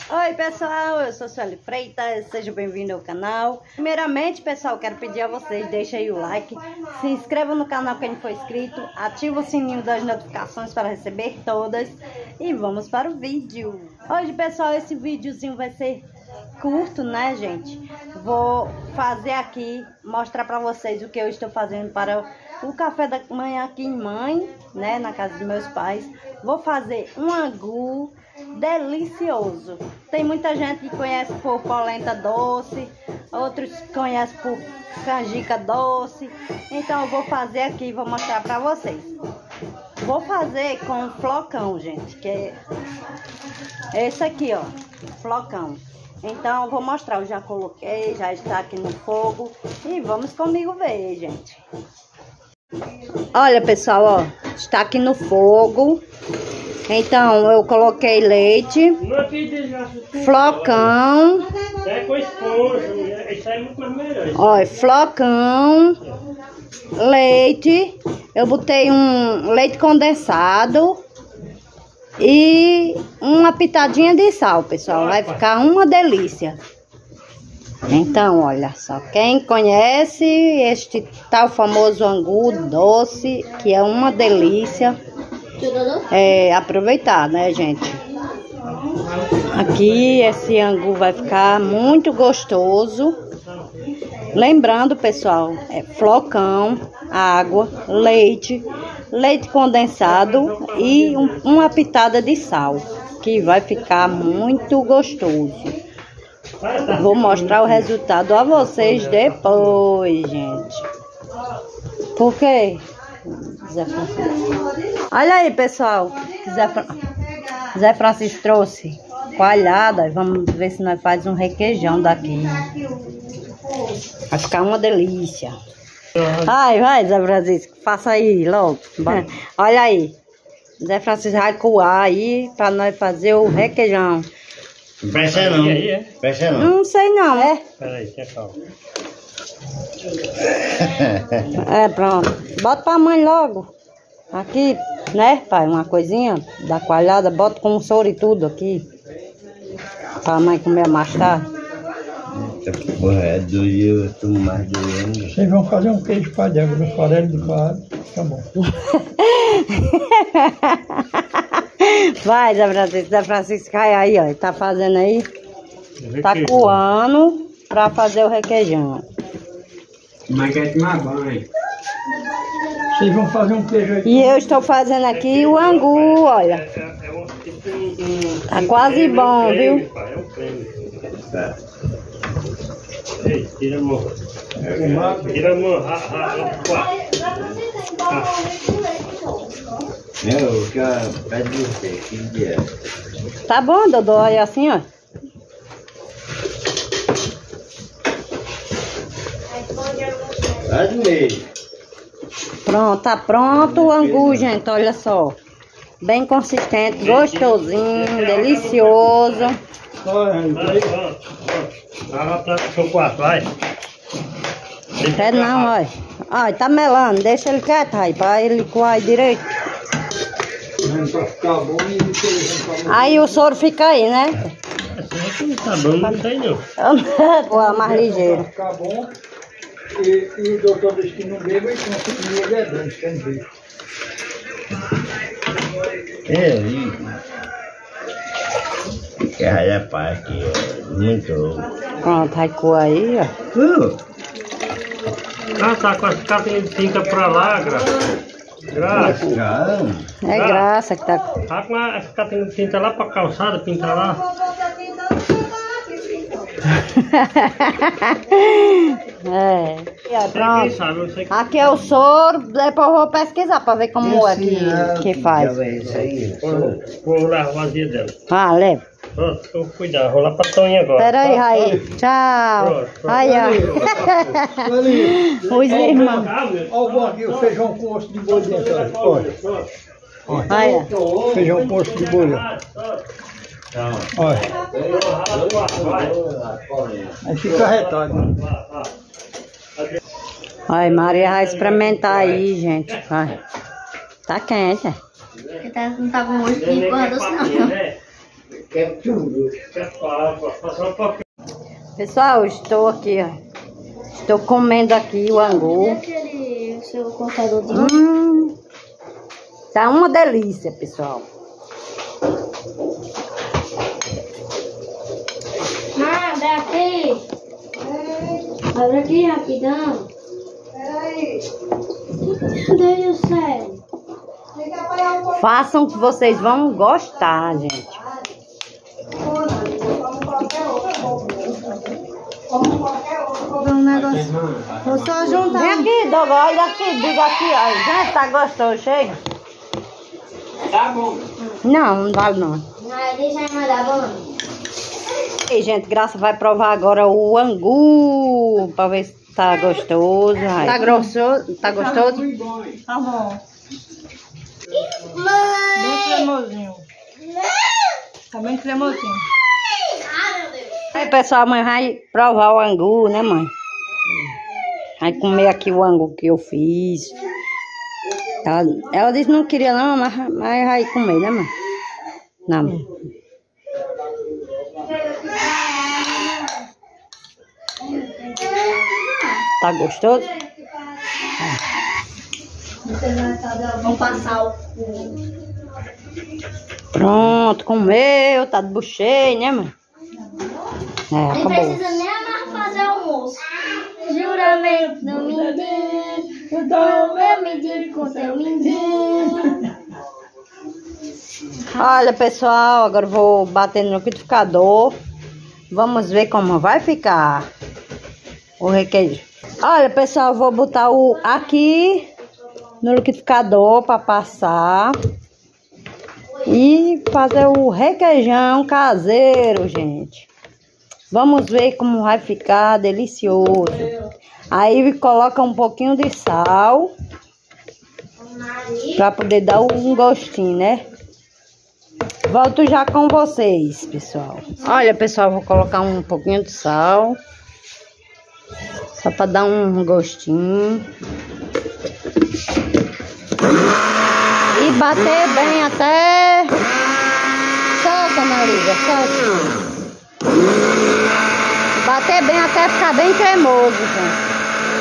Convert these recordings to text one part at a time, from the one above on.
Oi pessoal, eu sou Sueli Freitas, seja bem-vindo ao canal. Primeiramente pessoal, quero pedir a vocês, deixem aí o like, se inscrevam no canal quem não for inscrito, ativa o sininho das notificações para receber todas e vamos para o vídeo. Hoje pessoal, esse videozinho vai ser curto, né gente? Vou fazer aqui, mostrar para vocês o que eu estou fazendo para o café da manhã aqui em Mãe, né, na casa dos meus pais. Vou fazer um angu delicioso. Tem muita gente que conhece por polenta doce, outros conhecem por canjica doce. Então eu vou fazer aqui e vou mostrar para vocês. Vou fazer com flocão, gente, que é esse aqui, ó, flocão. Então eu vou mostrar, eu já coloquei, já está aqui no fogo e vamos comigo ver, gente. Olha pessoal, ó, está aqui no fogo. Então eu coloquei leite, flocão, ó, flocão, leite, eu botei um leite condensado e uma pitadinha de sal, pessoal, vai ficar uma delícia. Então, olha só, quem conhece este tal famoso angu doce, que é uma delícia, aproveitar, né, gente? Aqui esse angu vai ficar muito gostoso. Lembrando, pessoal, flocão, água, leite, leite condensado e uma pitada de sal, que vai ficar muito gostoso. Vou mostrar o resultado a vocês depois, gente. Por quê? Olha aí, pessoal. Zé Francisco trouxe coalhada. Vamos ver se nós fazemos um requeijão daqui. Vai ficar uma delícia. Vai, Zé Francisco. Faça aí logo. Olha aí. Zé Francisco vai coar aí para nós fazer o requeijão. Não presta não. Presta não. Não sei não, Peraí, que é calma. Pronto. Bota pra mãe logo. Aqui, né, pai? Uma coisinha da coalhada. Bota com soro e tudo aqui. Pra mãe comer mais tarde. Porra, é doido, eu tô mais doendo. Vocês vão fazer um queijo padrão no farelo do coalho. Tá bom. Vai, Zé Francisco, cai aí, ó. Tá fazendo aí. Tá coando pra fazer o requeijão. Mas quer tomar banho. Vocês vão fazer um queijo aí. E eu estou fazendo aqui o angu, olha. Tá quase bom, viu? Ei, tira a mão. Tira a mão. Meu, cara, pede você, que é? Tá bom, Dodô, olha assim, ó. Pronto, tá pronto o angu, gente, olha só. Bem consistente, gostosinho, delicioso. Vai para o seu quarto, vai. Quer não, olha. Olha, tá melando, deixa ele quieto aí, pra ele coar direito. Aí o soro fica aí, né? Tá bom, não tem não. Coar mais ligeiro. Ficar bom. E o doutor disse que não beba e que ele é grande, quer dizer. Que rapaz aqui, muito louco. Pronto, vai coar aí, ó. Tá com as capas de tinta pra lá, Graça. É graça que tá. Tá com as capas de tinta lá pra calçada, pinta lá. Pronto. Aqui é o soro, depois eu vou pesquisar pra ver como é que faz. Vou lá a vazia dela. Leva. Pronto, vou cuidar, vou lá pra Tonha agora. Pera aí, Raí. Tchau. Aí, ó. Os irmãos. Olha aqui o feijão com osso de boi dentro. Olha. Olha. Feijão com osso de boi. Olha. Aí fica retado. Olha, Maria vai experimentar aí, gente. Vai. Tá quente, Não tá com gosto de doce, não. É tudo. Pessoal, estou aqui, ó. Estou comendo aqui o angu. Aquele seu contador de... Tá uma delícia, pessoal. Abre aqui. Abre aqui rapidão. Meu Deus do céu. Façam que vocês vão gostar, gente. Um negócio. Vou só juntar. Vem aqui, Doga, olha aqui, diga aqui, ó. Gente, tá gostoso, chega. Tá bom. Não, não vale não. Ai, deixa eu mandar bom. E, gente, Graça vai provar agora o angu, pra ver se tá gostoso. Ai. Tá gostoso? Tá gostoso? Tá bom. Mãe! Bem cremosinho. Tá bem cremosinho. Aí, pessoal, a mãe vai provar o angu, né, mãe? Vai comer aqui o angu que eu fiz. Ela disse que não queria não, mas vai comer, né, mãe? Não. Tá gostoso? Vamos passar o... Pronto, comeu, tá de bucheio, né, mãe? É, Não acabou. precisa nem mais fazer almoço. Juramento do mindinho, eu dou meu mindinho com seu mindinho. Olha, pessoal, agora eu vou bater no liquidificador. Vamos ver como vai ficar o requeijão. Olha, pessoal, eu vou botar o aqui no liquidificador para passar e fazer o requeijão caseiro, gente. Vamos ver como vai ficar delicioso. Aí coloca um pouquinho de sal para poder dar um gostinho, né? Volto já com vocês, pessoal. Olha, pessoal, vou colocar um pouquinho de sal. Só para dar um gostinho. E bater bem até... Solta, Maria, solta. Bater bem até ficar bem cremoso, gente.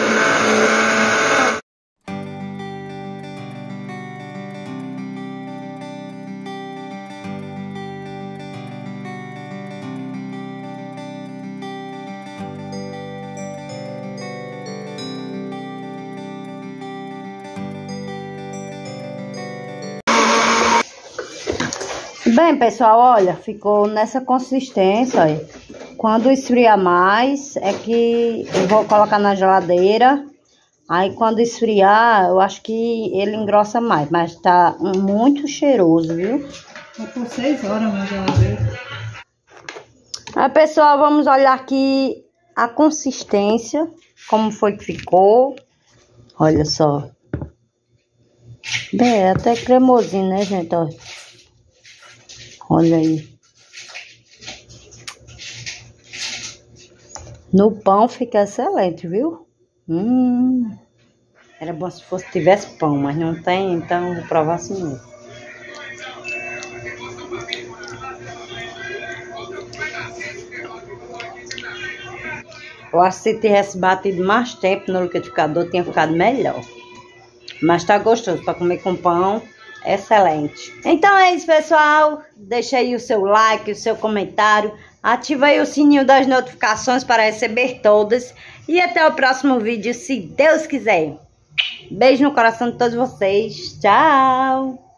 Bem, pessoal, olha, ficou nessa consistência aí. Quando esfriar mais, é que eu vou colocar na geladeira. Aí quando esfriar, eu acho que ele engrossa mais. Mas tá muito cheiroso, viu? Tá por 6 horas na geladeira. Aí, pessoal, vamos olhar aqui a consistência. Como foi que ficou. Olha só. Bem, é até cremosinho, né, gente? Olha aí. No pão fica excelente, viu? Era bom se tivesse pão, mas não tem, então vou provar assim mesmo. Eu acho que se tivesse batido mais tempo no liquidificador, tinha ficado melhor. Mas tá gostoso para comer com pão. Excelente. Então é isso, pessoal. Deixa aí o seu like, o seu comentário. Ativa aí o sininho das notificações para receber todas. E até o próximo vídeo, se Deus quiser. Beijo no coração de todos vocês. Tchau.